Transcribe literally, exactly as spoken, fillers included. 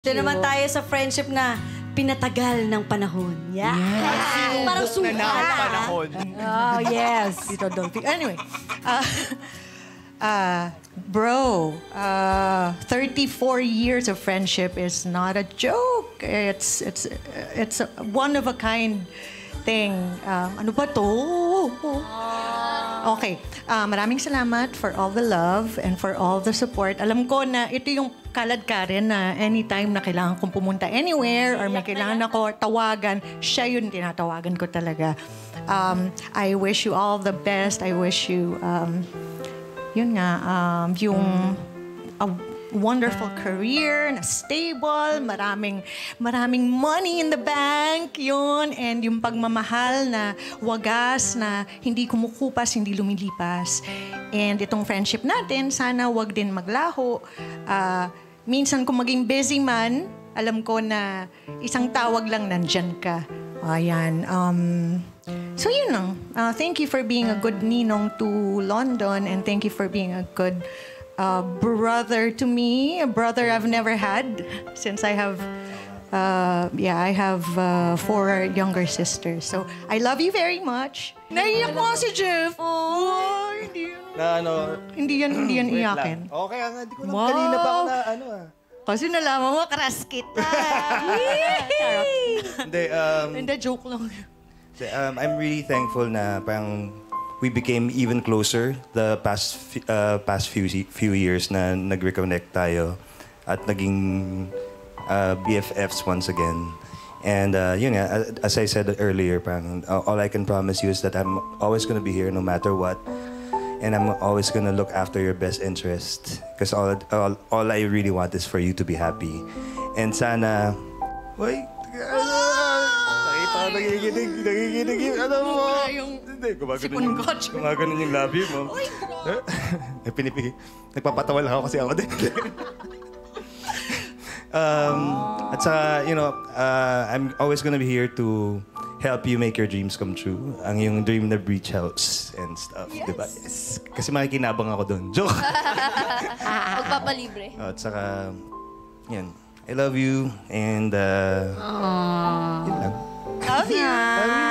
Ito naman tayo sa friendship na pinatagal ng panahon. Yeah. Yes. Parang suka. Na ng panahon. Oh, yes. Tito Dolphy. Anyway, uh, uh, bro, uh, thirty-four years of friendship is not a joke. It's it's it's a one of a kind thing. Um, ano ba to? Okay. Uh, maraming salamat for all the love and for all the support. Alam ko na ito yung kalad ka rin na anytime na kailangan kong pumunta anywhere or may kailangan ako tawagan, siya yun tinatawagan ko talaga. Um, I wish you all the best. I wish you, um, yun nga, um, yung a wonderful career na stable, maraming maraming money in the bank, yun, and yung pagmamahal na wagas, na hindi kumukupas, hindi lumilipas. And itong friendship natin, sana wag din maglaho. Uh, minsan kung maging busy man, alam ko na isang tawag lang nandyan ka. Ayan. Um, so yun lang. Uh, thank you for being a good ninong to London, and thank you for being a good Uh, brother to me, a brother I've never had since I have, uh, yeah, I have uh, four younger sisters. So I love you very much. Naiiyak mo si Jeff. Oh, hindi yan. Na ano? Hindi yan, hindi yan Wait iyakin. lang. Okay, nga, hindi ko lang Wow. kanina pa ako na ano ah. Kasi nalaman mo, crush kita. Charot. Hindi, um, Hindi, joke lang. um, I'm really thankful na parang we became even closer the past f- uh, past few few years na nag-reconnect tayo at naging uh, B F Fs once again. And uh, yun nga, as I said earlier, parang, uh, all I can promise you is that I'm always gonna be here no matter what. And I'm always gonna look after your best interest. Because all, all, all I really want is for you to be happy. And sana... Wait! Nakita ko, nagiginig, nagiginig yung ano mo. Hindi, gumaganon yung, gumaganon yung labi mo. Eh, pinipig. Nagpapatawa lang ako kasi ako din. um, at saka, you know, uh, I'm always gonna be here to help you make your dreams come true. Ang yung dream na beach house and stuff, yes. Diba? Yes. Kasi makikinabang ako doon. Joke! Magpapalibre. Oh, at saka, yan. I love you and, uh, yun lang. Love you.